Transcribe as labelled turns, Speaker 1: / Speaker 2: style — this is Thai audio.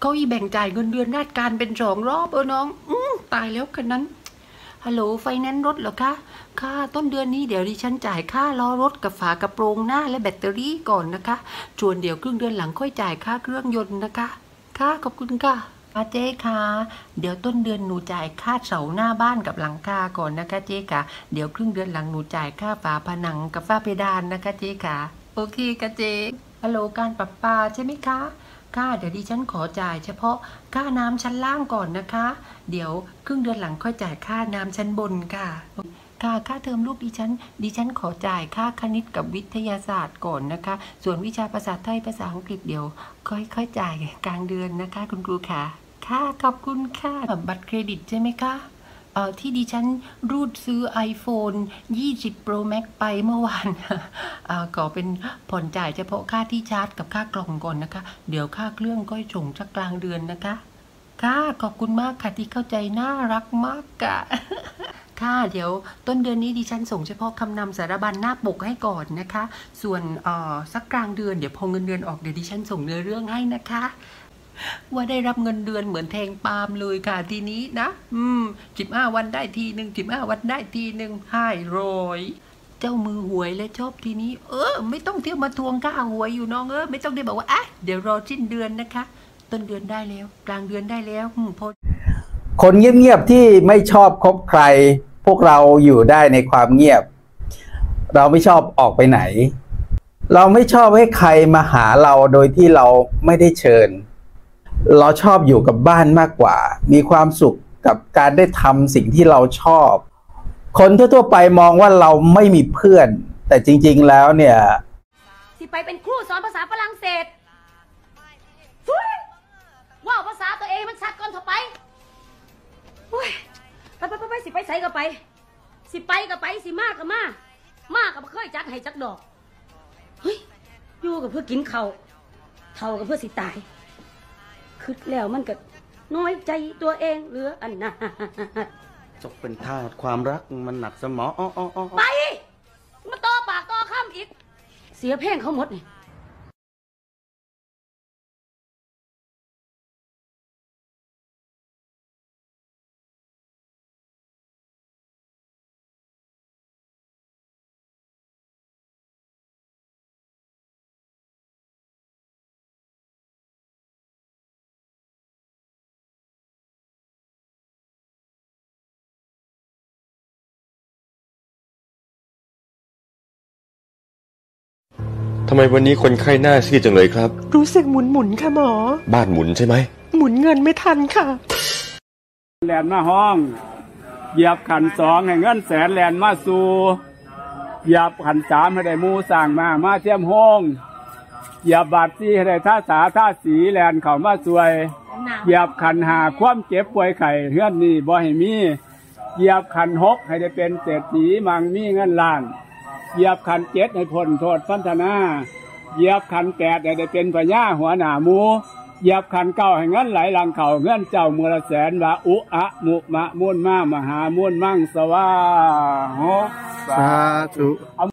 Speaker 1: เขาอีแบ่งจ่ายเงินเดือนราชการเป็น2 รอบน้องตายแล้วกันนั้นฮัลโหลไฟแนนซ์รถเหรอคะค่ะต้นเดือนนี้เดี๋ยวดิฉันจ่ายค่าล้อรถกับฝากระโปรงหน้าและแบตเตอรี่ก่อนนะคะส่วนเดี๋ยวครึ่งเดือนหลังค่อยจ่ายค่าเครื่องยนต์นะคะค่ะขอบคุณค่ะเจ๊ค่ะเดี๋ยวต้นเดือนหนูจ่ายค่าเสาหน้าบ้านกับหลังคาก่อนนะคะเจ๊ค่ะเดี๋ยวครึ่งเดือนหลังหนูจ่ายค่าฝาผนังกับฝ้าเพดานนะคะเจ๊ค่ะโอเคค่ะเจ๊ฮัลโหลการประปาใช่ไหมคะค่ะเดี๋ยวดิฉันขอจ่ายเฉพาะค่าน้ำชั้นล่างก่อนนะคะเดี๋ยวครึ่งเดือนหลังค่อยจ่ายค่าน้ำชั้นบนค่ะค่าเทอมลูกดิฉันขอจ่ายค่าคณิตกับวิทยาศาสตร์ก่อนนะคะส่วนวิชาภาษาไทยภาษาอังกฤษเดี๋ยวค่อยจ่ายกลางเดือนนะคะคุณครูค่ะขอบคุณค่ะบัตรเครดิตใช่ไหมคะที่ดิฉันรูดซื้อ iPhone 20 Pro Max ไปเมื่อวานขอเป็นผ่อนจ่ายเฉพาะค่าที่ชาร์จกับค่ากล่องก่อนนะคะเดี๋ยวค่าเครื่องก็ส่งสักกลางเดือนนะคะขอบคุณมากค่ะที่เข้าใจน่ารักมากค่ะเดี๋ยวต้นเดือนนี้ดิฉันส่งเฉพาะคำนำสารบัญหน้าปกให้ก่อนนะคะส่วนสักกลางเดือนเดี๋ยวพอเงินเดือนออกเดี๋ยวดิฉันส่งเนื้อเรื่องให้นะคะว่าได้รับเงินเดือนเหมือนแทงปาล์มเลยค่ะทีนี้นะ15 วันได้ทีหนึ่ง15 วันได้ทีหนึ่ง500เจ้ามือหวยและชอบทีนี้ไม่ต้องเที่ยวมาทวงค่าหวยอยู่น้องไม่ต้องได้บอกว่าเดี๋ยวรอสิ้นเดือนนะคะต้นเดือนได้แล้วกลางเดือนได้แล้วพอ
Speaker 2: คนเงียบๆที่ไม่ชอบคบใครพวกเราอยู่ได้ในความเงียบเราไม่ชอบออกไปไหนเราไม่ชอบให้ใครมาหาเราโดยที่เราไม่ได้เชิญเราชอบอยู่กับบ้านมากกว่ามีความสุขกับการได้ทำสิ่งที่เราชอบคนทั่วๆไปมองว่าเราไม่มีเพื่อนแต่จริงๆแล้วเนี่ย
Speaker 3: สิไปเป็นครูสอนภาษาฝรั่งเศสว่าภาษาตัวเองมันชัดก่อนเถอะไปไปสิไปใส่ก็ไปสิไปก็ไปสิมากก็มาก็เคยจักให้จักดอกเฮ้ยอยู่กับเพื่อกินเข่าเท่ากับเพื่อสิตายคิดแล้วมันก็น้อยใจตัวเองเหลืออันนั้น
Speaker 4: จบเป็นทาสความรักมันหนักสมอง
Speaker 3: ไปมาต่อปากต่อคำอีกเสียเพลงเขาหมดเนี่ย
Speaker 5: ทำไมวันนี้คนไข้หน้าซีดจังเลยครับ
Speaker 6: รู้สึกหมุนค่ะหมอ
Speaker 5: บ้านหมุนใช่ไหม
Speaker 6: หมุนเงินไม่ทันค่ะ
Speaker 7: แลนมาห้องเหยียบขัน2ให้เงิน100,000แลนมาสู่เหยียบขัน3ให้ได้มูสั่งมาเทียมห้องเหยียบบาท4ให้ได้ท่าสีแลนเข้ามาช่วยเหยียบขัน5ความเจ็บป่วยไข้เฮือนนี่บ่ให้มีเหยียบขัน6ให้ได้เป็นเศรษฐีมั่งมีเงินล้านเหยียบขัน7ให้พ้นโทษพันธนาเหยียบขัน8ให้ได้เป็นพญาหัวหน้าหมูเหยียบขัน9ให้เงินไหลหลังเข่าเงินเจ้ามูลแสนว่าอุอะมุมะมุนมามหามุนมั่งสวาหสาธุ